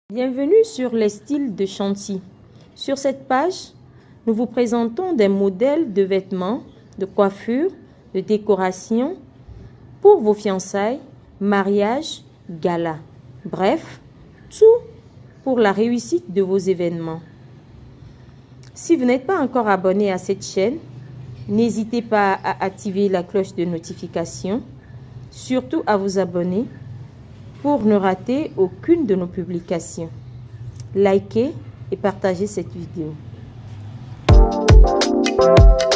Bienvenue sur les styles de Chanty. Sur cette page, nous vous présentons des modèles de vêtements, de coiffure, de décoration pour vos fiançailles, mariages, galas. Bref, tout pour la réussite de vos événements. Si vous n'êtes pas encore abonné à cette chaîne, n'hésitez pas à activer la cloche de notification, surtout à vous abonner pour ne rater aucune de nos publications. Likez et partagez cette vidéo.